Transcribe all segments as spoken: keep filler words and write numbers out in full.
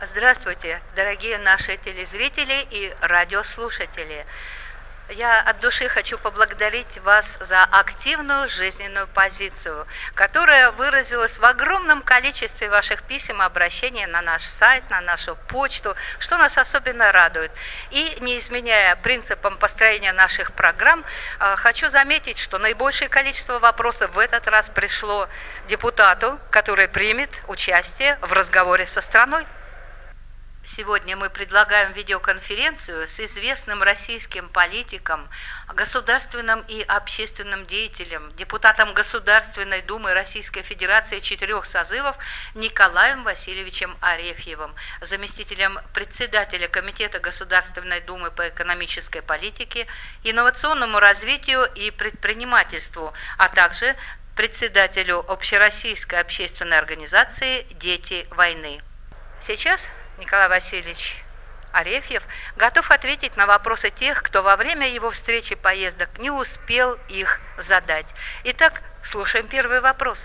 Здравствуйте, дорогие наши телезрители и радиослушатели. Я от души хочу поблагодарить вас за активную жизненную позицию, которая выразилась в огромном количестве ваших писем и обращений на наш сайт, на нашу почту, что нас особенно радует. И, не изменяя принципам построения наших программ, хочу заметить, что наибольшее количество вопросов в этот раз пришло депутату, который примет участие в разговоре со страной. Сегодня мы предлагаем видеоконференцию с известным российским политиком, государственным и общественным деятелем, депутатом Государственной Думы Российской Федерации четырех созывов Николаем Васильевичем Арефьевым, заместителем председателя Комитета Государственной Думы по экономической политике, инновационному развитию и предпринимательству, а также председателю Общероссийской общественной организации «Дети войны». Сейчас Николай Васильевич Арефьев готов ответить на вопросы тех, кто во время его встречи поездок не успел их задать. Итак, слушаем первый вопрос.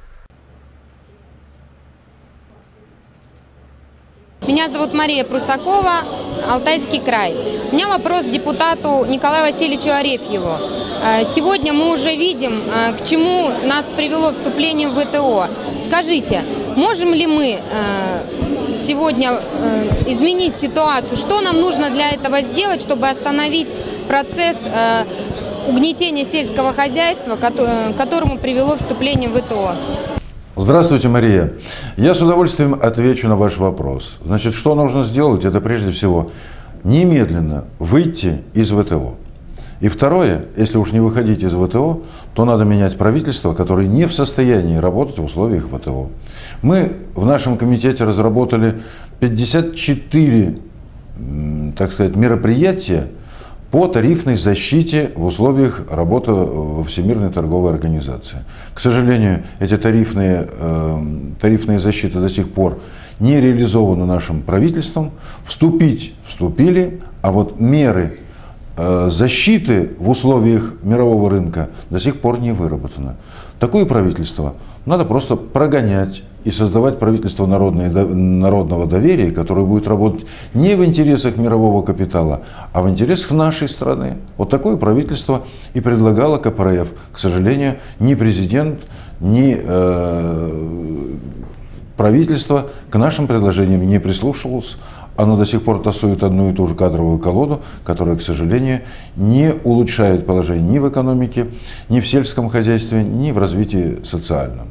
Меня зовут Мария Прусакова, Алтайский край. У меня вопрос к депутату Николаю Васильевичу Арефьеву. Сегодня мы уже видим, к чему нас привело вступление в вэ тэ о. Скажите, можем ли мы сегодня изменить ситуацию? Что нам нужно для этого сделать, чтобы остановить процесс угнетения сельского хозяйства, к которому привело вступление в вэ тэ о? Здравствуйте, Мария. Я с удовольствием отвечу на ваш вопрос. Значит, что нужно сделать? Это прежде всего немедленно выйти из вэ тэ о. И второе, если уж не выходить из вэ тэ о, то надо менять правительство, которое не в состоянии работать в условиях вэ тэ о. Мы в нашем комитете разработали пятьдесят четыре, так сказать, мероприятия по тарифной защите в условиях работы во Всемирной торговой организации. К сожалению, эти тарифные, э, тарифные защиты до сих пор не реализованы нашим правительством. Вступить вступили, а вот меры э, защиты в условиях мирового рынка до сих пор не выработаны. Такое правительство надо просто прогонять и создавать правительство народного доверия, которое будет работать не в интересах мирового капитала, а в интересах нашей страны. Вот такое правительство и предлагало ка пэ эр эф. К сожалению, ни президент, ни э, правительство к нашим предложениям не прислушивалось. Оно до сих пор тасует одну и ту же кадровую колоду, которая, к сожалению, не улучшает положение ни в экономике, ни в сельском хозяйстве, ни в развитии социальном.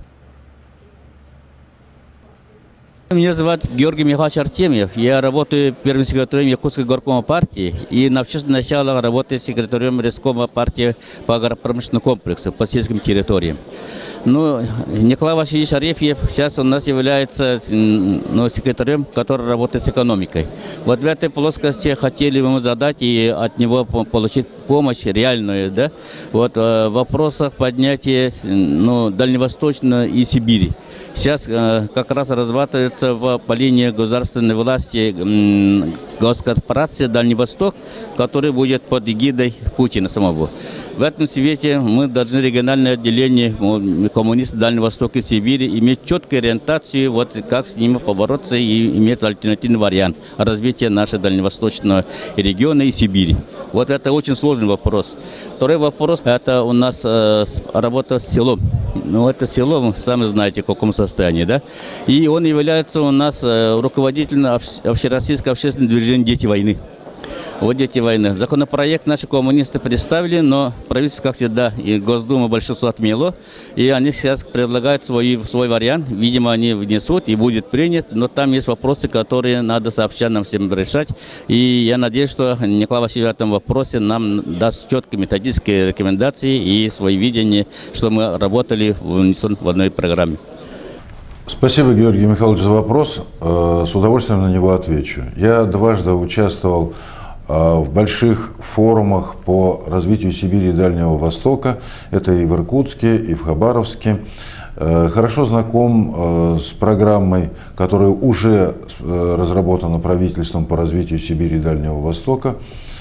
Меня зовут Георгий Михайлович Артемьев. Я работаю первым секретарем Якутской горкома партии и на общественном начале работаю секретарем Рескома партии по агропромышленному комплексу, по сельским территориям. Ну, Николай Васильевич Арефьев сейчас у нас является ну, секретарем, который работает с экономикой. Вот в этой плоскости хотели бы мы задать и от него получить помощь реальную, да? Вот в вопросах поднятия ну, Дальневосточной и Сибири. Сейчас э, как раз разрабатывается в, по линии государственной власти э, госкорпорация «Дальний Восток», которая будет под эгидой Путина самого. В этом свете мы должны региональное отделение коммунистов Дальнего Востока и Сибири иметь четкую ориентацию, вот как с ними побороться и иметь альтернативный вариант развития нашего дальневосточного региона и Сибири. Вот это очень сложный вопрос. Второй вопрос – это у нас э, работа с селом. Ну, это село, вы сами знаете, в каком состоянии, да? И он является у нас э, руководителем общероссийского общественного движения «Дети войны». Вот «Дети войны». Законопроект наши коммунисты представили, но правительство, как всегда, и Госдума большинство отмело. И они сейчас предлагают свой, свой вариант. Видимо, они внесут и будет принят. Но там есть вопросы, которые надо сообща нам всем решать. И я надеюсь, что Николай Васильевич в этом вопросе нам даст четкие методические рекомендации и свои видения, что мы работали в одной программе. Спасибо, Георгий Михайлович, за вопрос. С удовольствием на него отвечу. Я дважды участвовал в больших форумах по развитию Сибири и Дальнего Востока. Это и в Иркутске, и в Хабаровске. Хорошо знаком с программой, которая уже разработана правительством по развитию Сибири и Дальнего Востока.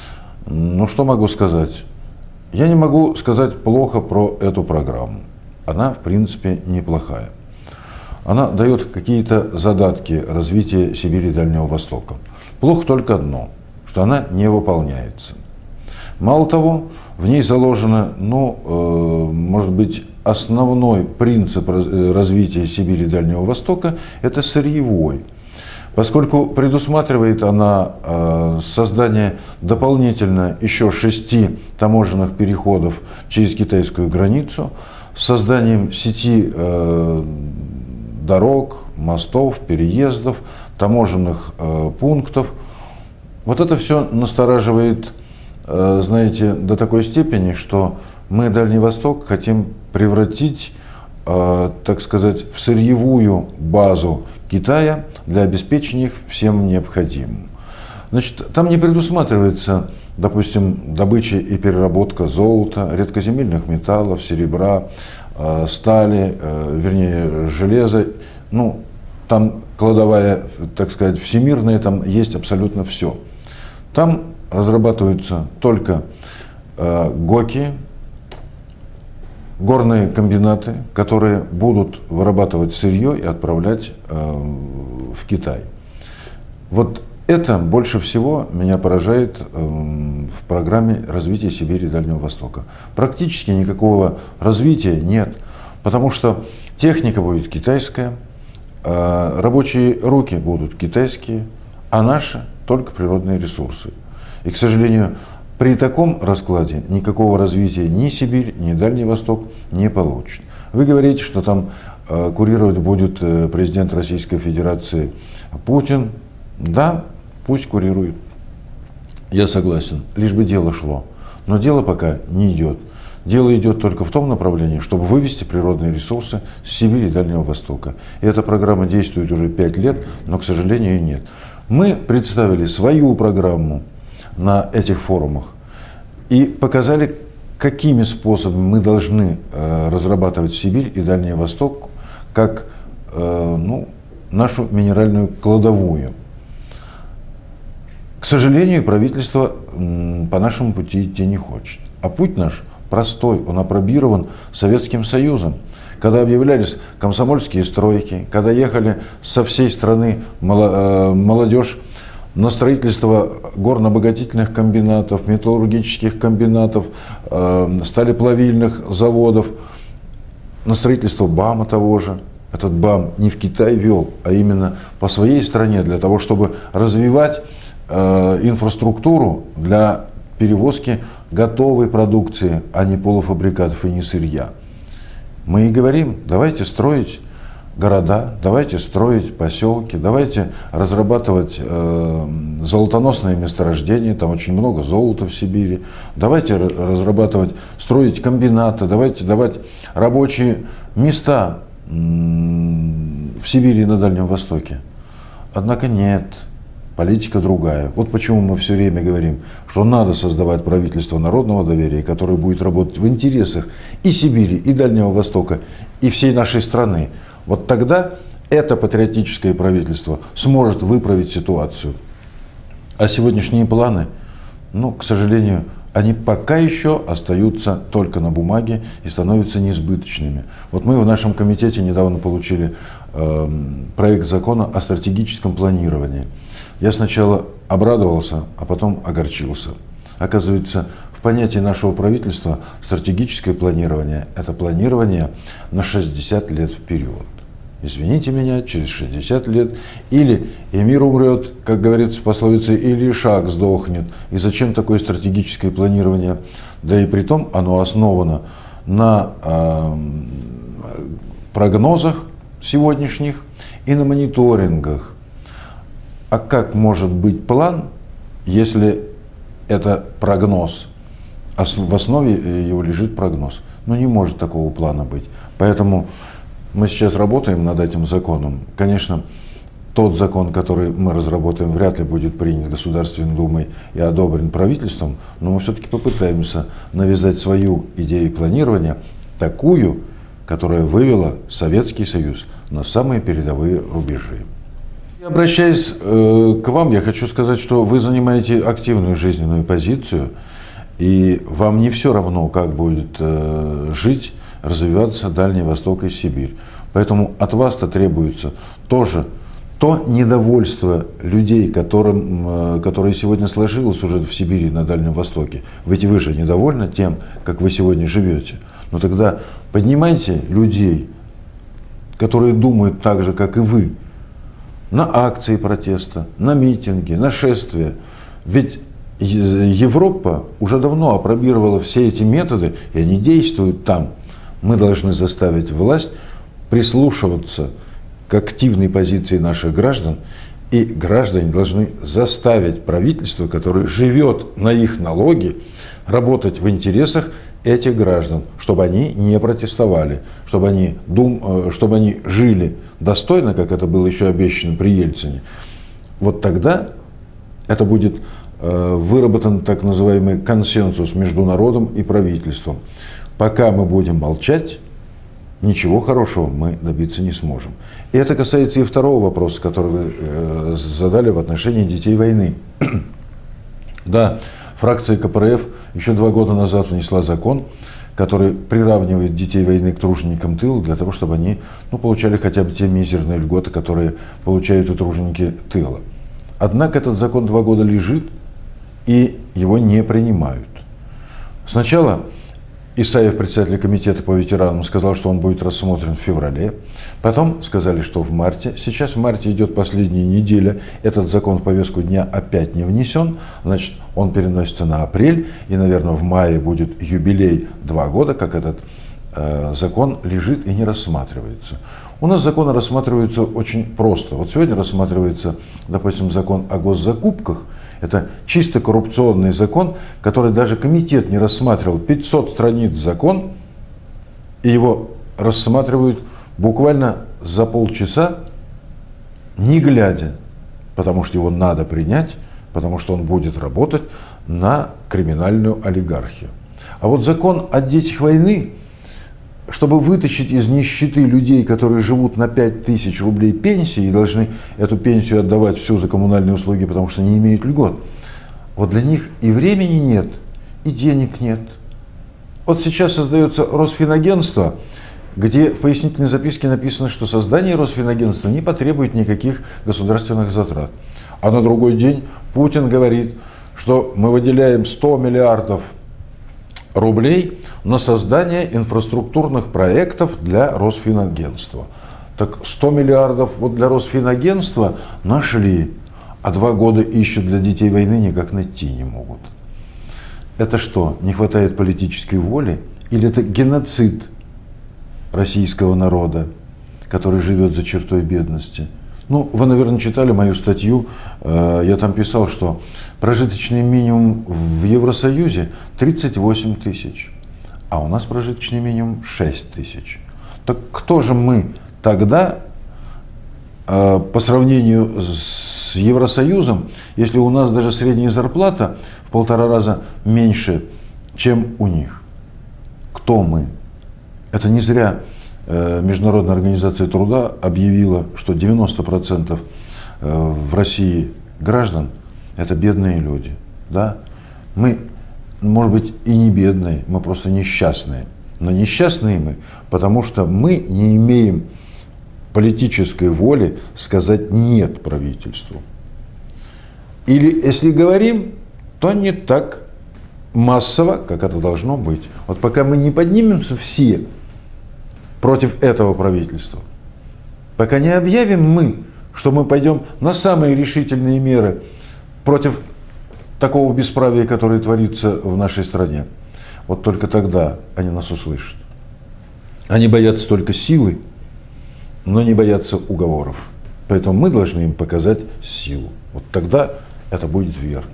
Ну, что могу сказать? Я не могу сказать плохо про эту программу. Она, в принципе, неплохая. она дает какие-то задатки развития Сибири и Дальнего Востока. Плохо только одно, что она не выполняется. Мало того, в ней заложено, ну, э, может быть, основной принцип развития Сибири и Дальнего Востока – это сырьевой. Поскольку предусматривает она э, создание дополнительно еще шести таможенных переходов через китайскую границу, с созданием сети э, дорог, мостов, переездов, таможенных э, пунктов. Вот это все настораживает, э, знаете, до такой степени, что мы Дальний Восток хотим превратить, э, так сказать, в сырьевую базу Китая для обеспечения их всем необходимым. Значит, там не предусматривается, допустим, добыча и переработка золота, редкоземельных металлов, серебра, э, стали, э, вернее, железа. Ну, там кладовая, так сказать, всемирная, там есть абсолютно все. Там разрабатываются только э, ГОКи, горные комбинаты, которые будут вырабатывать сырье и отправлять э, в Китай. Вот это больше всего меня поражает э, в программе развития Сибири и Дальнего Востока. Практически никакого развития нет, потому что техника будет китайская, э, рабочие руки будут китайские, а наши только природные ресурсы. И, к сожалению, при таком раскладе никакого развития ни Сибирь, ни Дальний Восток не получит. Вы говорите, что там э, курировать будет э, президент Российской Федерации Путин. Да, пусть курирует. Я согласен, лишь бы дело шло. Но дело пока не идет. Дело идет только в том направлении, чтобы вывести природные ресурсы с Сибири и Дальнего Востока. И эта программа действует уже пять лет, но, к сожалению, нет. Мы представили свою программу на этих форумах и показали, какими способами мы должны э, разрабатывать Сибирь и Дальний Восток как э, ну, нашу минеральную кладовую. К сожалению, правительство м, по нашему пути идти не хочет. А путь наш простой, он опробирован Советским Союзом. Когда объявлялись комсомольские стройки, когда ехали со всей страны молодежь на строительство горно-обогатительных комбинатов, металлургических комбинатов, сталеплавильных заводов, на строительство БАМа того же. Этот БАМ не в Китай вел, а именно по своей стране, для того, чтобы развивать инфраструктуру для перевозки готовой продукции, а не полуфабрикатов и не сырья. Мы и говорим, давайте строить города, давайте строить поселки, давайте разрабатывать э, золотоносные месторождения, там очень много золота в Сибири, давайте разрабатывать, строить комбинаты, давайте давать рабочие места в Сибири и на Дальнем Востоке. Однако нет, политика другая. Вот почему мы все время говорим, что надо создавать правительство народного доверия, которое будет работать в интересах и Сибири, и Дальнего Востока, и всей нашей страны. Вот тогда это патриотическое правительство сможет выправить ситуацию. А сегодняшние планы, ну, к сожалению, они пока еще остаются только на бумаге и становятся несбыточными. Вот мы в нашем комитете недавно получили э, проект закона о стратегическом планировании. Я сначала обрадовался, а потом огорчился. Оказывается, в понятии нашего правительства стратегическое планирование – это планирование на шестьдесят лет вперед. Извините меня, через шестьдесят лет или и мир умрет, как говорится в пословице, или шаг сдохнет. И зачем такое стратегическое планирование? Да и при том оно основано на э, прогнозах сегодняшних и на мониторингах. А как может быть план, если это прогноз? В основе его лежит прогноз. Ну не может такого плана быть. Поэтому мы сейчас работаем над этим законом. Конечно, тот закон, который мы разработаем, вряд ли будет принят Государственной Думой и одобрен правительством, но мы все-таки попытаемся навязать свою идею планирования, такую, которая вывела Советский Союз на самые передовые рубежи. Обращаясь э, к вам, я хочу сказать, что вы занимаете активную жизненную позицию, и вам не все равно, как будет э, жить, развиваться Дальний Восток и Сибирь. Поэтому от вас-то требуется тоже то недовольство людей, которым, которое сегодня сложилось уже в Сибири, на Дальнем Востоке. Ведь вы же недовольны тем, как вы сегодня живете. Но тогда поднимайте людей, которые думают так же, как и вы, на акции протеста, на митинги, на шествия. Ведь Европа уже давно апробировала все эти методы, и они действуют там. Мы должны заставить власть прислушиваться к активной позиции наших граждан, и граждане должны заставить правительство, которое живет на их налоги, работать в интересах этих граждан, чтобы они не протестовали, чтобы они, дум, чтобы они жили достойно, как это было еще обещано при Ельцине. Вот тогда это будет э, выработан так называемый консенсус между народом и правительством. Пока мы будем молчать, ничего хорошего мы добиться не сможем. И это касается и второго вопроса, который вы э, задали в отношении детей войны. Да, фракция ка пэ эр эф еще два года назад внесла закон, который приравнивает детей войны к труженикам тыла, для того, чтобы они ну, получали хотя бы те мизерные льготы, которые получают и труженики тыла. Однако этот закон два года лежит, и его не принимают. Сначала Исаев, председатель комитета по ветеранам, сказал, что он будет рассмотрен в феврале. Потом сказали, что в марте. Сейчас в марте идет последняя неделя. Этот закон в повестку дня опять не внесен. Значит, он переносится на апрель. И, наверное, в мае будет юбилей два года, как этот э, закон лежит и не рассматривается. У нас законы рассматриваются очень просто. Вот сегодня рассматривается, допустим, закон о госзакупках. Это чисто коррупционный закон, который даже комитет не рассматривал. пятьсот страниц закон, и его рассматривают буквально за полчаса, не глядя, потому что его надо принять, потому что он будет работать на криминальную олигархию. А вот закон о детях войны, чтобы вытащить из нищеты людей, которые живут на пять тысяч рублей пенсии и должны эту пенсию отдавать всю за коммунальные услуги, потому что не имеют льгот. Вот для них и времени нет, и денег нет. Вот сейчас создается Росфинагентство, где в пояснительной записке написано, что создание Росфинагентства не потребует никаких государственных затрат. А на другой день Путин говорит, что мы выделяем сто миллиардов рублей на создание инфраструктурных проектов для Росфинагентства. Так сто миллиардов вот для Росфинагентства нашли, а два года ищут для детей войны, никак найти не могут. Это что, не хватает политической воли? Или это геноцид российского народа, который живет за чертой бедности? Ну, вы, наверное, читали мою статью, я там писал, что прожиточный минимум в Евросоюзе тридцать восемь тысяч, а у нас прожиточный минимум шесть тысяч. Так кто же мы тогда по сравнению с Евросоюзом, если у нас даже средняя зарплата в полтора раза меньше, чем у них? Кто мы? Это не зря Международная организация труда объявила, что девяносто процентов в России граждан – это бедные люди. Да? Мы, может быть, и не бедные, мы просто несчастные. Но несчастные мы, потому что мы не имеем политической воли сказать «нет» правительству. Или, если говорим, то не так массово, как это должно быть. Вот пока мы не поднимемся все против этого правительства, пока не объявим мы, что мы пойдем на самые решительные меры против такого бесправия, которое творится в нашей стране, вот только тогда они нас услышат. Они боятся только силы, но не боятся уговоров. Поэтому мы должны им показать силу. Вот тогда это будет верно.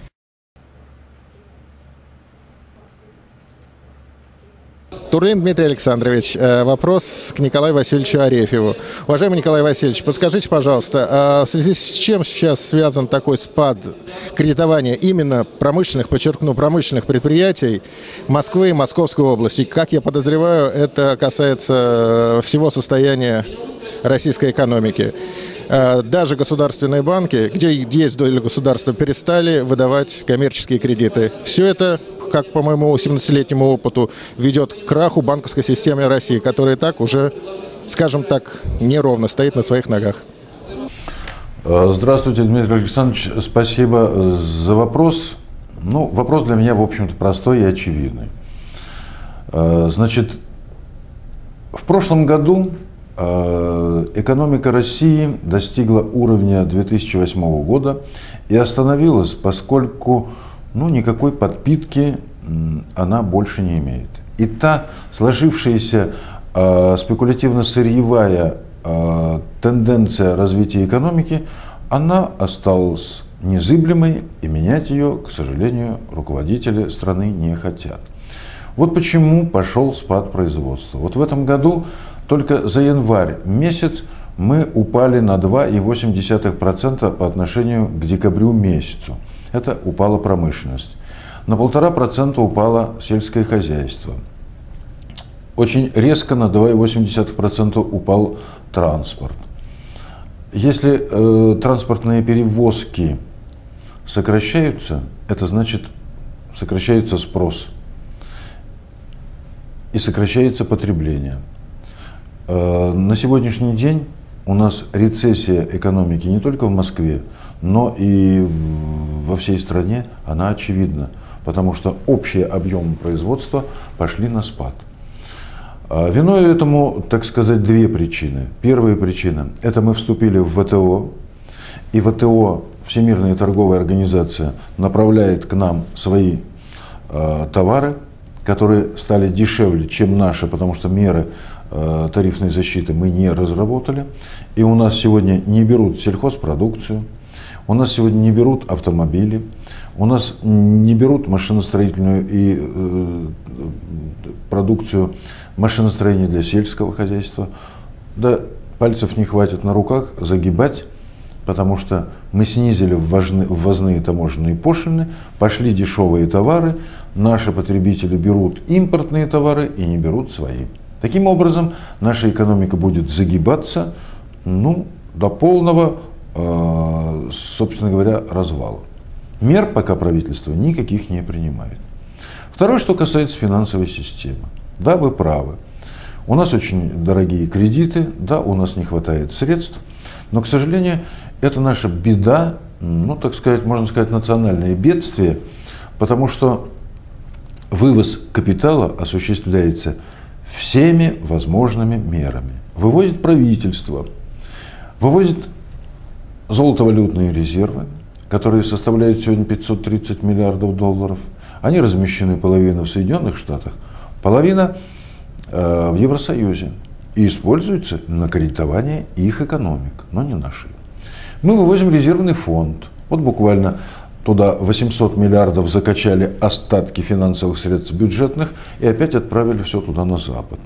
Турлин Дмитрий Александрович, вопрос к Николаю Васильевичу Арефьеву. Уважаемый Николай Васильевич, подскажите, пожалуйста, в связи с чем сейчас связан такой спад кредитования именно промышленных, подчеркну, промышленных предприятий Москвы и Московской области? Как я подозреваю, это касается всего состояния российской экономики. Даже государственные банки, где есть доля государства, перестали выдавать коммерческие кредиты. Все это, как по моему семнадцатилетнему опыту, ведет к краху банковской системы России, которая и так уже скажем так, неровно стоит на своих ногах? Здравствуйте, Дмитрий Александрович. Спасибо за вопрос. Ну, вопрос для меня, в общем-то, простой и очевидный. Значит, в прошлом году экономика России достигла уровня две тысячи восьмого года и остановилась, поскольку ну, никакой подпитки она больше не имеет. И та сложившаяся э, спекулятивно-сырьевая э, тенденция развития экономики, она осталась незыблемой, и менять ее, к сожалению, руководители страны не хотят. Вот почему пошел спад производства. Вот в этом году только за январь месяц мы упали на два и восемь десятых процента по отношению к декабрю месяцу. Это упала промышленность. На полтора процента упало сельское хозяйство. Очень резко на два и восемь десятых процента упал транспорт. Если э, транспортные перевозки сокращаются, это значит сокращается спрос и сокращается потребление. Э, на сегодняшний день у нас рецессия экономики не только в Москве, но и во всей стране, она очевидна, потому что общие объемы производства пошли на спад. Виной этому, так сказать, две причины. Первая причина – это мы вступили в вэ тэ о, и вэ тэ о, Всемирная торговая организация, направляет к нам свои э, товары, которые стали дешевле, чем наши, потому что меры э, тарифной защиты мы не разработали. И у нас сегодня не берут сельхозпродукцию, у нас сегодня не берут автомобили, у нас не берут машиностроительную и э, продукцию машиностроения для сельского хозяйства. Да, пальцев не хватит на руках загибать, потому что мы снизили ввозные таможенные пошлины, пошли дешевые товары, наши потребители берут импортные товары и не берут свои. Таким образом, наша экономика будет загибаться ну, до полного, э, собственно говоря, развала. Мер пока правительство никаких не принимает. Второе, что касается финансовой системы. Да, вы правы. У нас очень дорогие кредиты, да, у нас не хватает средств, но, к сожалению, это наша беда, ну, так сказать, можно сказать, национальное бедствие, потому что вывоз капитала осуществляется всеми возможными мерами. Вывозит правительство, вывозит золотовалютные резервы, которые составляют сегодня пятьсот тридцать миллиардов долларов. Они размещены половина в Соединенных Штатах, половина э, в Евросоюзе и используются на кредитование их экономик, но не нашей. Мы вывозим резервный фонд. Вот буквально туда восемьсот миллиардов закачали остатки финансовых средств бюджетных и опять отправили все туда на Запад.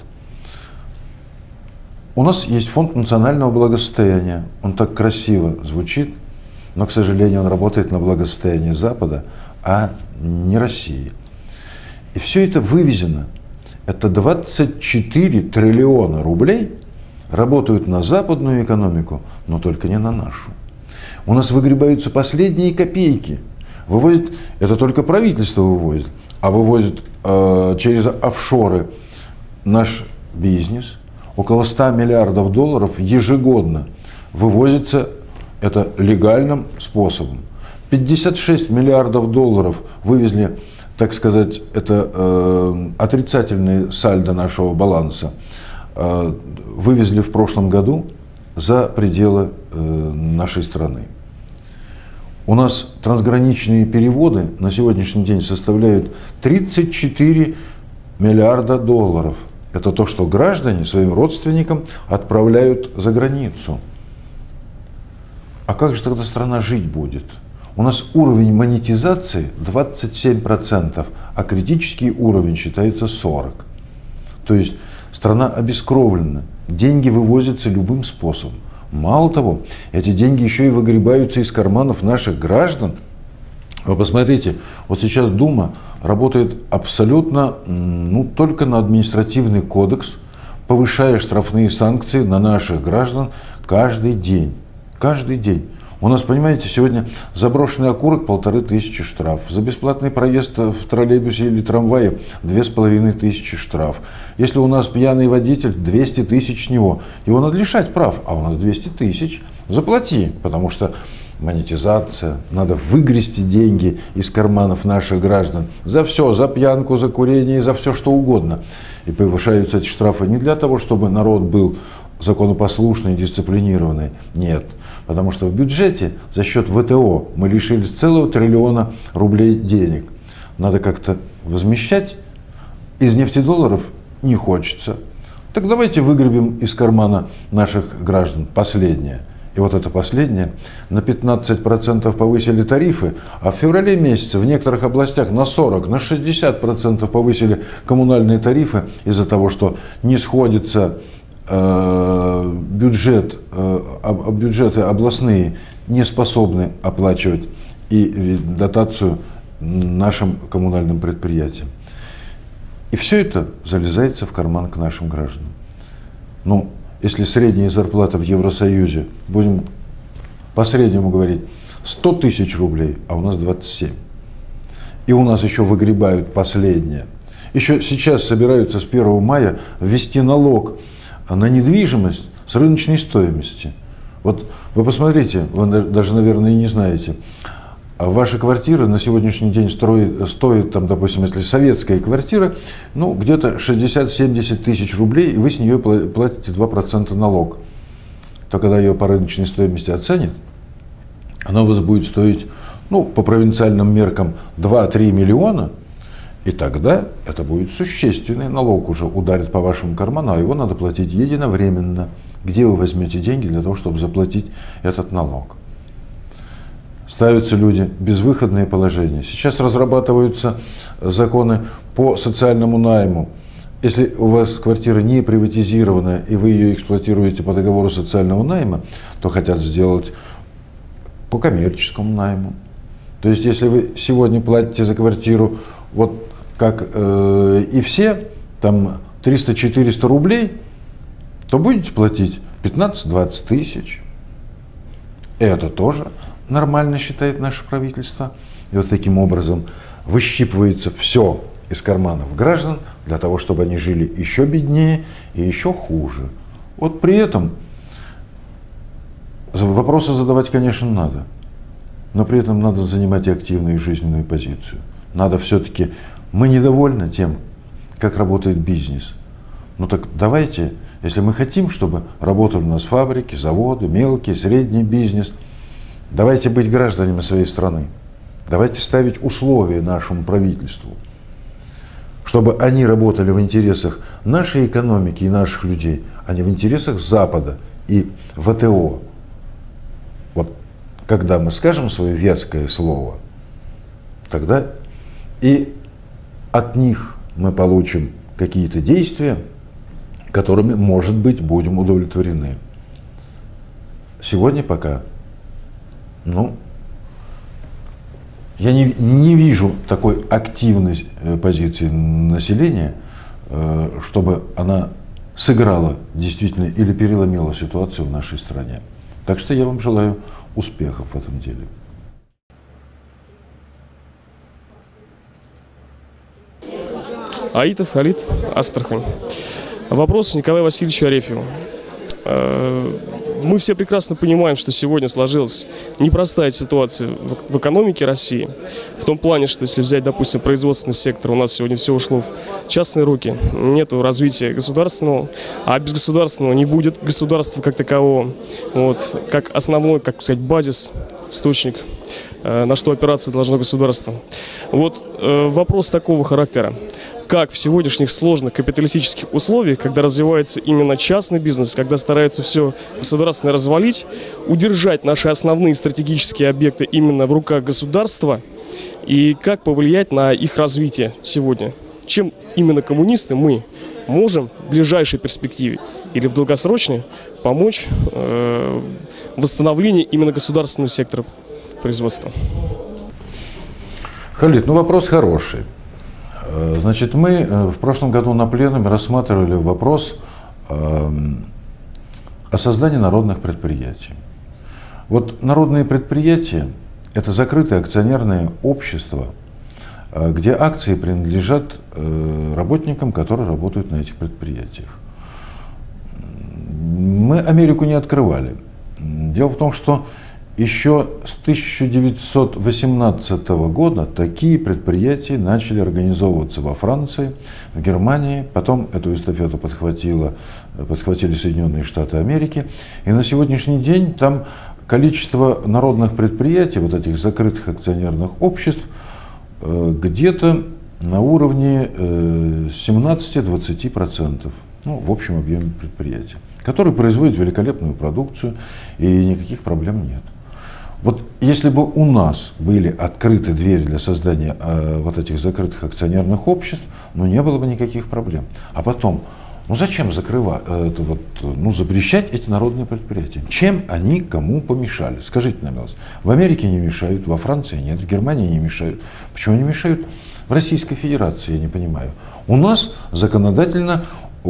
У нас есть фонд национального благосостояния. Он так красиво звучит, но, к сожалению, он работает на благосостояние Запада, а не России. И все это вывезено. Это двадцать четыре триллиона рублей работают на западную экономику, но только не на нашу. У нас выгребаются последние копейки. Вывозит, это только правительство вывозит, а вывозит э, через офшоры наш бизнес. Около ста миллиардов долларов ежегодно вывозится это легальным способом. пятьдесят шесть миллиардов долларов вывезли, так сказать, это э, отрицательные сальдо нашего баланса, э, вывезли в прошлом году за пределы э, нашей страны. У нас трансграничные переводы на сегодняшний день составляют тридцать четыре миллиарда долларов. Это то, что граждане своим родственникам отправляют за границу. А как же тогда страна жить будет? У нас уровень монетизации двадцать семь процентов, а критический уровень считается сорок процентов. То есть страна обескровлена, деньги вывозятся любым способом. Мало того, эти деньги еще и выгребаются из карманов наших граждан. Вы посмотрите, вот сейчас Дума работает абсолютно, ну, только на административный кодекс, повышая штрафные санкции на наших граждан каждый день. Каждый день. У нас, понимаете, сегодня заброшенный окурок полторы тысячи штраф, за бесплатный проезд в троллейбусе или трамвае две с половиной тысячи штраф. Если у нас пьяный водитель, двести тысяч с него, его надо лишать прав, а у нас двести тысяч. Заплати, потому что монетизация, надо выгрести деньги из карманов наших граждан за все, за пьянку, за курение, за все что угодно. И повышаются эти штрафы не для того, чтобы народ был законопослушный, дисциплинированный, нет. Потому что в бюджете за счет ВТО мы лишились целого триллиона рублей денег. Надо как-то возмещать. Из нефтедолларов не хочется. Так давайте выгребем из кармана наших граждан последнее. И вот это последнее, на пятнадцать процентов повысили тарифы, а в феврале месяце в некоторых областях на сорок, на шестьдесят процентов повысили коммунальные тарифы из-за того, что не сходится э, бюджет, э, бюджеты областные не способны оплачивать и дотацию нашим коммунальным предприятиям. И все это залезается в карман к нашим гражданам. Ну, если средняя зарплата в Евросоюзе, будем по среднему говорить, сто тысяч рублей, а у нас двадцать семь. И у нас еще выгребают последнее. Еще сейчас собираются с первого мая ввести налог на недвижимость с рыночной стоимости. Вот вы посмотрите, вы даже, наверное, и не знаете, ваши квартиры на сегодняшний день строят, стоят, там, допустим, если советская квартира, ну, где-то шестьдесят-семьдесят тысяч рублей, и вы с нее платите два процента налог. То когда ее по рыночной стоимости оценят, она у вас будет стоить, ну, по провинциальным меркам два-три миллиона, и тогда это будет существенный налог, уже ударит по вашему карману, а его надо платить единовременно. Где вы возьмете деньги для того, чтобы заплатить этот налог? Ставятся люди в безвыходные положения. Сейчас разрабатываются законы по социальному найму. Если у вас квартира не приватизированная и вы ее эксплуатируете по договору социального найма, то хотят сделать по коммерческому найму. То есть, если вы сегодня платите за квартиру, вот как э, и все, там триста-четыреста рублей, то будете платить пятнадцать-двадцать тысяч. Это тоже нормально, считает наше правительство. И вот таким образом выщипывается все из карманов граждан для того, чтобы они жили еще беднее и еще хуже. Вот при этом вопросы задавать, конечно, надо. Но при этом надо занимать и активную жизненную позицию. Надо все-таки, мы недовольны тем, как работает бизнес. Ну так давайте, если мы хотим, чтобы работали у нас фабрики, заводы, мелкий, средний бизнес, давайте быть гражданами своей страны. Давайте ставить условия нашему правительству, чтобы они работали в интересах нашей экономики и наших людей, а не в интересах Запада и ВТО. Вот когда мы скажем свое веское слово, тогда и от них мы получим какие-то действия, которыми, может быть, будем удовлетворены. Сегодня пока, ну, я не, не вижу такой активной позиции населения, чтобы она сыграла действительно или переломила ситуацию в нашей стране. Так что я вам желаю успехов в этом деле. Аитов Халид, Астрахань. Вопрос Николаю Васильевичу Арефьеву. Мы все прекрасно понимаем, что сегодня сложилась непростая ситуация в экономике России. В том плане, что если взять, допустим, производственный сектор, у нас сегодня все ушло в частные руки. Нету развития государственного, а без государственного не будет государства как такового. Вот, как основной, как сказать, базис, источник, на что опираться должно государство. Вот вопрос такого характера. Как в сегодняшних сложных капиталистических условиях, когда развивается именно частный бизнес, когда стараются все государственное развалить, удержать наши основные стратегические объекты именно в руках государства, и как повлиять на их развитие сегодня? Чем именно коммунисты мы можем в ближайшей перспективе или в долгосрочной помочь э, восстановлению именно государственного сектора производства? Халид, ну вопрос хороший. Значит, мы в прошлом году на пленуме рассматривали вопрос о создании народных предприятий. Вот народные предприятия – это закрытые акционерные общества, где акции принадлежат работникам, которые работают на этих предприятиях. Мы Америку не открывали. Дело в том, что еще с тысяча девятьсот восемнадцатого года такие предприятия начали организовываться во Франции, в Германии, потом эту эстафету подхватило, подхватили Соединенные Штаты Америки, и на сегодняшний день там количество народных предприятий, вот этих закрытых акционерных обществ, где-то на уровне семнадцати-двадцати процентов, ну, в общем объеме предприятий, которые производят великолепную продукцию, и никаких проблем нет. Вот если бы у нас были открыты двери для создания э, вот этих закрытых акционерных обществ, ну, не было бы никаких проблем. А потом, ну, зачем закрывать, э, это вот, ну, запрещать эти народные предприятия? Чем они кому помешали? Скажите на милость. В Америке не мешают, во Франции нет, в Германии не мешают. Почему не мешают? В Российской Федерации, я не понимаю. У нас законодательно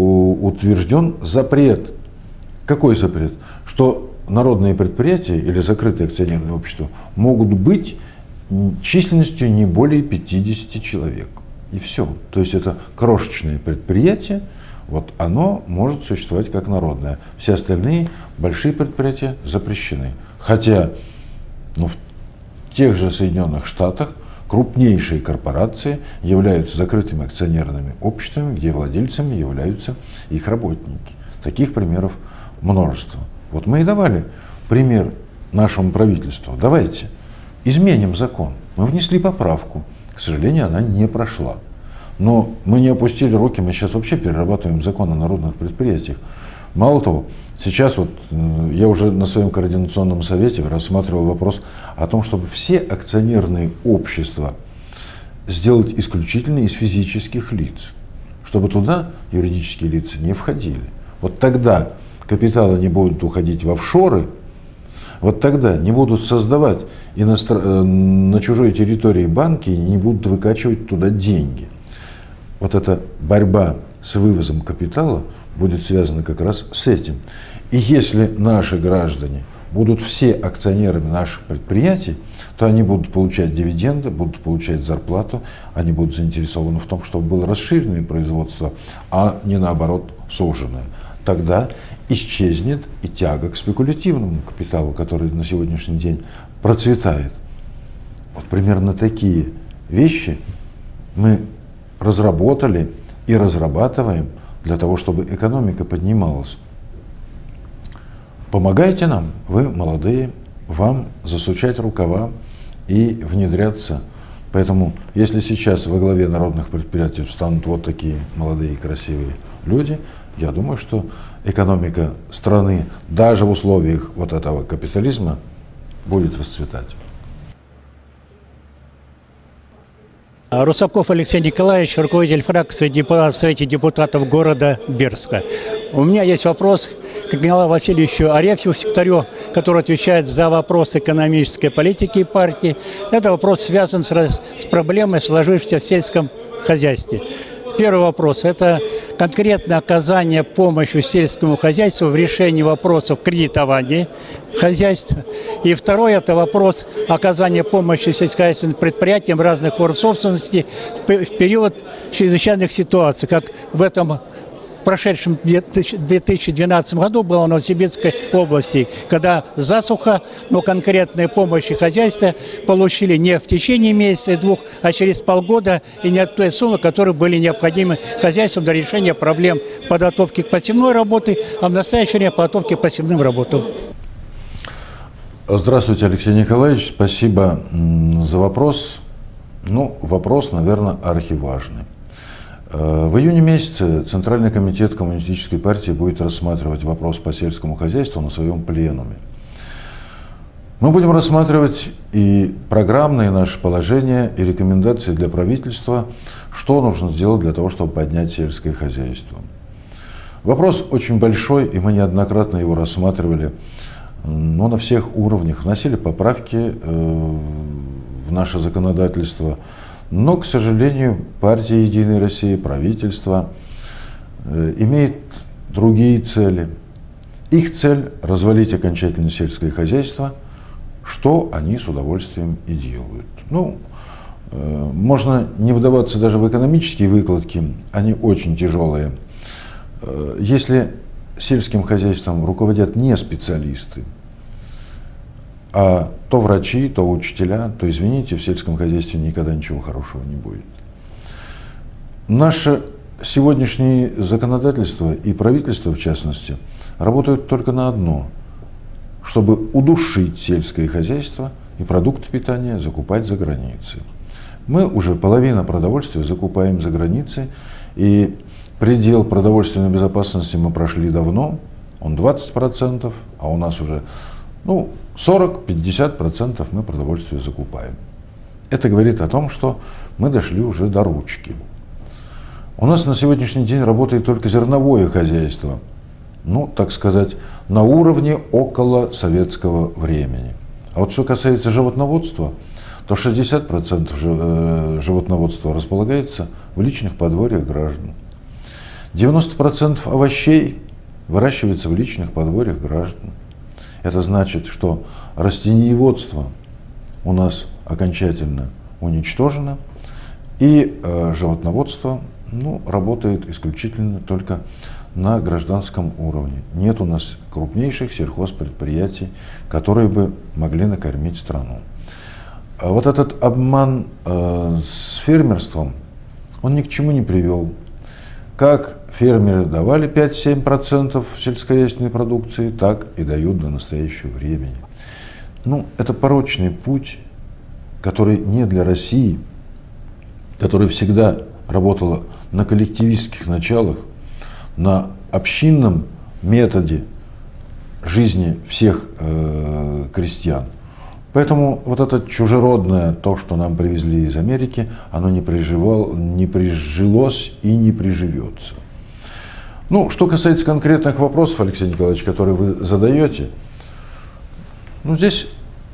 утвержден запрет. Какой запрет? Что народные предприятия или закрытые акционерные общества могут быть численностью не более пятидесяти человек. И все. То есть это крошечное предприятие, вот оно может существовать как народное. Все остальные большие предприятия запрещены. Хотя, ну, в тех же Соединенных Штатах крупнейшие корпорации являются закрытыми акционерными обществами, где владельцами являются их работники. Таких примеров множество. Вот мы и давали пример нашему правительству. Давайте изменим закон. Мы внесли поправку. К сожалению, она не прошла. Но мы не опустили руки, мы сейчас вообще перерабатываем закон о народных предприятиях. Мало того, сейчас вот я уже на своем координационном совете рассматривал вопрос о том, чтобы все акционерные общества сделать исключительно из физических лиц, чтобы туда юридические лица не входили. Вот тогда капиталы не будут уходить в офшоры, вот тогда не будут создавать иностр... на чужой территории банки и не будут выкачивать туда деньги. Вот эта борьба с вывозом капитала будет связана как раз с этим. И если наши граждане будут все акционерами наших предприятий, то они будут получать дивиденды, будут получать зарплату, они будут заинтересованы в том, чтобы было расширенное производство, а не наоборот суженное. Тогда исчезнет и тяга к спекулятивному капиталу, который на сегодняшний день процветает. Вот примерно такие вещи мы разработали и разрабатываем для того, чтобы экономика поднималась. Помогайте нам, вы молодые, вам засучать рукава и внедряться. Поэтому, если сейчас во главе народных предприятий встанут вот такие молодые и красивые люди, я думаю, что экономика страны даже в условиях вот этого капитализма будет расцветать. Русаков Алексей Николаевич, руководитель фракции в Совете депутатов города Бердска. У меня есть вопрос к Николаю Васильевичу Арефьеву, секретарю, который отвечает за вопрос экономической политики партии. Это вопрос связан с, с проблемой, сложившейся в сельском хозяйстве. Первый вопрос – это конкретное оказание помощи сельскому хозяйству в решении вопросов кредитования хозяйства. И второй – это вопрос оказания помощи сельскохозяйственным предприятиям разных форм собственности в период чрезвычайных ситуаций, как в этом в прошедшем две тысячи двенадцатом году было в Новосибирской области, когда засуха, но конкретные помощи хозяйства получили не в течение месяца-двух, а через полгода и не от той суммы, которые были необходимы хозяйству для решения проблем подготовки к посевной работе, а в настоящее время подготовки к посевным работам. Здравствуйте, Алексей Николаевич, спасибо за вопрос. Ну, вопрос, наверное, архиважный. В июне месяце Центральный комитет Коммунистической партии будет рассматривать вопрос по сельскому хозяйству на своем пленуме. Мы будем рассматривать и программные наши положения, и рекомендации для правительства, что нужно сделать для того, чтобы поднять сельское хозяйство. Вопрос очень большой, и мы неоднократно его рассматривали, но на всех уровнях, вносили поправки в наше законодательство. Но, к сожалению, партия «Единая Россия», правительство э, имеет другие цели. Их цель – развалить окончательно сельское хозяйство, что они с удовольствием и делают. Ну, э, можно не вдаваться даже в экономические выкладки, они очень тяжелые. Э, если сельским хозяйством руководят не специалисты, а то врачи, то учителя, то, извините, в сельском хозяйстве никогда ничего хорошего не будет. Наше сегодняшнее законодательство и правительство, в частности, работают только на одно, чтобы удушить сельское хозяйство и продукты питания закупать за границей. Мы уже половину продовольствия закупаем за границей, и предел продовольственной безопасности мы прошли давно, он двадцать процентов, а у нас уже ну, сорок-пятьдесят процентов мы продовольствие закупаем. Это говорит о том, что мы дошли уже до ручки. У нас на сегодняшний день работает только зерновое хозяйство, ну, так сказать, на уровне около советского времени. А вот что касается животноводства, то шестьдесят процентов животноводства располагается в личных подворьях граждан. девяносто процентов овощей выращивается в личных подворьях граждан. Это значит, что растениеводство у нас окончательно уничтожено, и э, животноводство ну, работает исключительно только на гражданском уровне. Нет у нас крупнейших сельхозпредприятий, которые бы могли накормить страну. А вот этот обман э, с фермерством, он ни к чему не привел. Как фермеры давали пять-семь процентов сельскохозяйственной продукции, так и дают до настоящего времени. Ну, это порочный путь, который не для России, который всегда работала на коллективистских началах, на общинном методе жизни всех э, крестьян. Поэтому вот это чужеродное, то, что нам привезли из Америки, оно не, приживало, не прижилось и не приживется. Ну, что касается конкретных вопросов, Алексей Николаевич, которые вы задаете, ну, здесь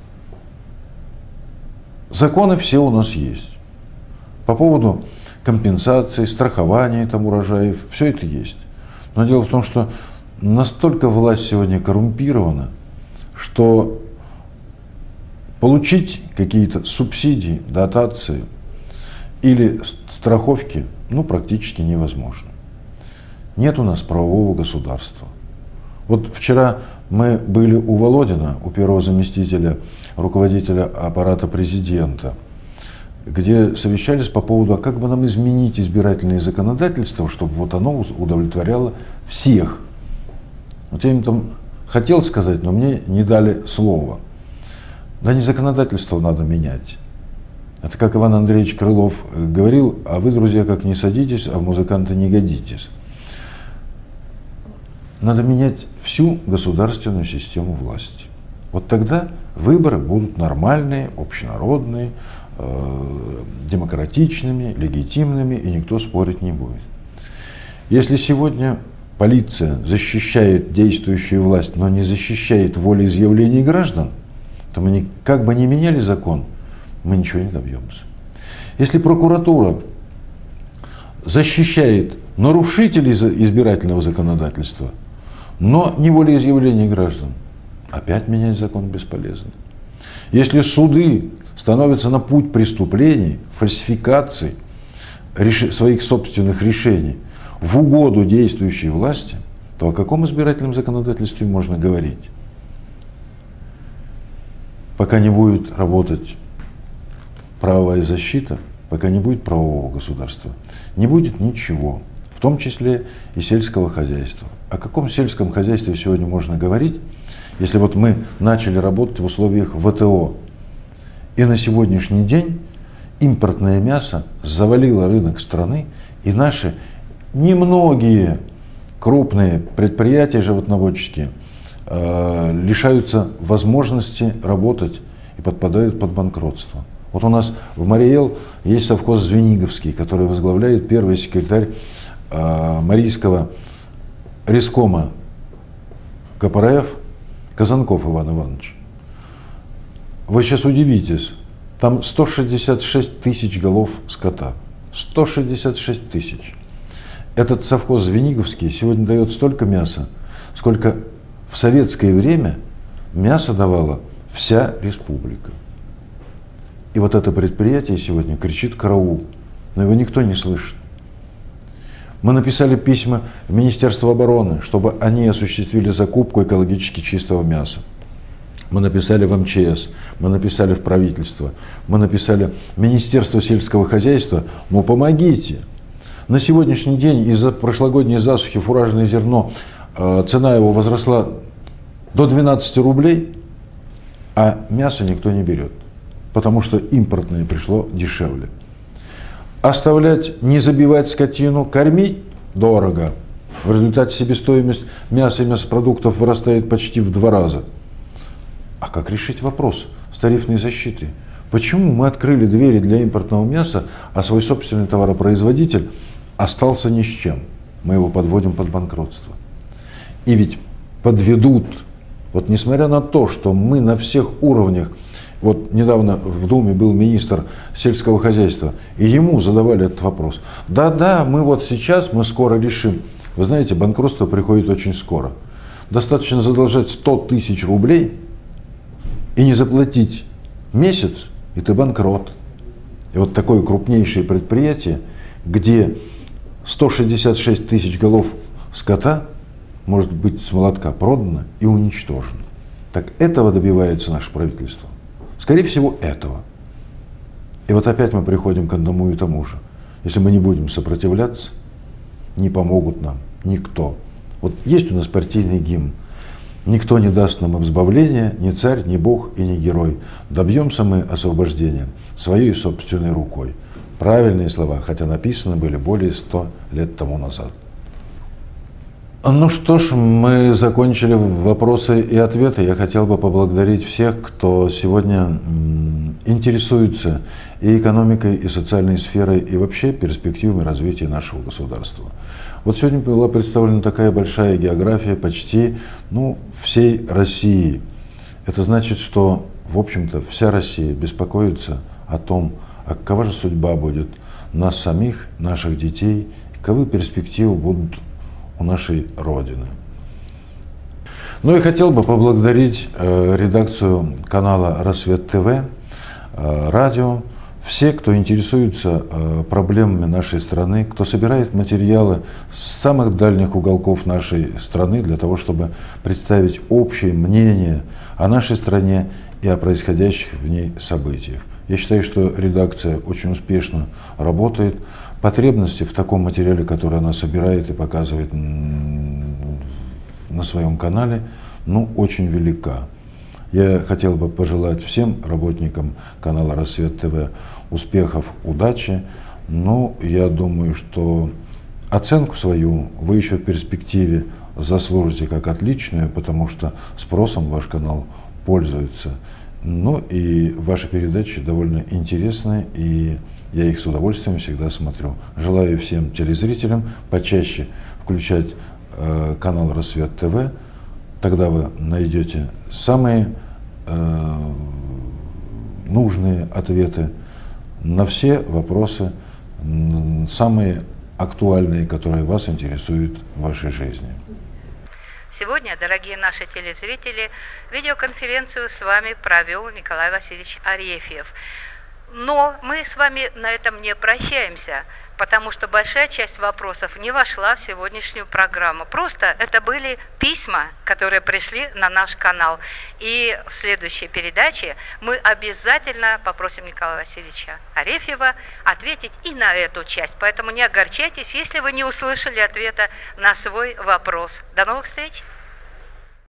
законы все у нас есть. По поводу компенсации, страхования там урожаев, все это есть. Но дело в том, что настолько власть сегодня коррумпирована, что получить какие-то субсидии, дотации или страховки ну, практически невозможно. Нет у нас правового государства. Вот вчера мы были у Володина, у первого заместителя руководителя аппарата президента, где совещались по поводу, а как бы нам изменить избирательное законодательство, чтобы вот оно удовлетворяло всех. Вот я им там хотел сказать, но мне не дали слова. Да не законодательство надо менять. Это как Иван Андреевич Крылов говорил, а вы, друзья, как не садитесь, а в музыканты не годитесь. Надо менять всю государственную систему власти. Вот тогда выборы будут нормальные, общенародные, э, демократичными, легитимными, и никто спорить не будет. Если сегодня полиция защищает действующую власть, но не защищает волеизъявлений граждан, то мы не, как бы ни меняли закон, мы ничего не добьемся. Если прокуратура защищает нарушителей избирательного законодательства, но не волеизъявления граждан, опять менять закон бесполезно. Если суды становятся на путь преступлений, фальсификаций реш... своих собственных решений в угоду действующей власти, то о каком избирательном законодательстве можно говорить? Пока не будет работать правовая защита, пока не будет правового государства, не будет ничего, в том числе и сельского хозяйства. О каком сельском хозяйстве сегодня можно говорить, если вот мы начали работать в условиях вэ тэ о, и на сегодняшний день импортное мясо завалило рынок страны, и наши немногие крупные предприятия животноводческие э, лишаются возможности работать и подпадают под банкротство. Вот у нас в Марий Эл есть совхоз Звениговский, который возглавляет первый секретарь э, Марийского рескома ка пэ эр эф Казанков Иван Иванович. Вы сейчас удивитесь, там сто шестьдесят шесть тысяч голов скота. сто шестьдесят шесть тысяч. Этот совхоз Звениговский сегодня дает столько мяса, сколько в советское время мясо давало вся республика. И вот это предприятие сегодня кричит «караул», но его никто не слышит. Мы написали письма в Министерство обороны, чтобы они осуществили закупку экологически чистого мяса. Мы написали в эм че эс, мы написали в правительство, мы написали в Министерство сельского хозяйства, ну помогите. На сегодняшний день из-за прошлогодней засухи фуражное зерно, э, цена его возросла до двенадцати рублей, а мясо никто не берет, потому что импортное пришло дешевле. Оставлять, не забивать скотину, кормить дорого. В результате себестоимость мяса и мясопродуктов вырастает почти в два раза. А как решить вопрос с тарифной защитой? Почему мы открыли двери для импортного мяса, а свой собственный товаропроизводитель остался ни с чем? Мы его подводим под банкротство. И ведь подведут, вот несмотря на то, что мы на всех уровнях, вот недавно в Думе был министр сельского хозяйства, и ему задавали этот вопрос. Да-да, мы вот сейчас, мы скоро решим. Вы знаете, банкротство приходит очень скоро. Достаточно задолжать сто тысяч рублей и не заплатить месяц, и ты банкрот. И вот такое крупнейшее предприятие, где сто шестьдесят шесть тысяч голов скота может быть с молотка продано и уничтожено. Так этого добивается наше правительство. Скорее всего, этого. И вот опять мы приходим к одному и тому же. Если мы не будем сопротивляться, не помогут нам никто. Вот есть у нас партийный гимн. Никто не даст нам избавления, ни царь, ни бог и ни герой. Добьемся мы освобождения своей собственной рукой. Правильные слова, хотя написаны были более ста лет тому назад. Ну что ж, мы закончили вопросы и ответы. Я хотел бы поблагодарить всех, кто сегодня интересуется и экономикой, и социальной сферой, и вообще перспективами развития нашего государства. Вот сегодня была представлена такая большая география почти ну, всей России. Это значит, что, в общем-то, вся Россия беспокоится о том, а какова же судьба будет нас самих, наших детей, каковы перспективы будут у нашей Родины. Ну и хотел бы поблагодарить э, редакцию канала «Рассвет ТВ», э, радио, все, кто интересуется э, проблемами нашей страны, кто собирает материалы с самых дальних уголков нашей страны для того, чтобы представить общее мнение о нашей стране и о происходящих в ней событиях. Я считаю, что редакция очень успешно работает. Потребности в таком материале, который она собирает и показывает на своем канале, ну, очень велика. Я хотел бы пожелать всем работникам канала «Рассвет ТВ» успехов, удачи. Но я думаю, что оценку свою вы еще в перспективе заслужите как отличную, потому что спросом ваш канал пользуется. Ну и ваши передачи довольно интересные, и я их с удовольствием всегда смотрю. Желаю всем телезрителям почаще включать э, канал «Рассвет ТВ». Тогда вы найдете самые э, нужные ответы на все вопросы, самые актуальные, которые вас интересуют в вашей жизни. Сегодня, дорогие наши телезрители, видеоконференцию с вами провел Николай Васильевич Арефьев. Но мы с вами на этом не прощаемся, потому что большая часть вопросов не вошла в сегодняшнюю программу. Просто это были письма, которые пришли на наш канал. И в следующей передаче мы обязательно попросим Николая Васильевича Арефьева ответить и на эту часть. Поэтому не огорчайтесь, если вы не услышали ответа на свой вопрос. До новых встреч!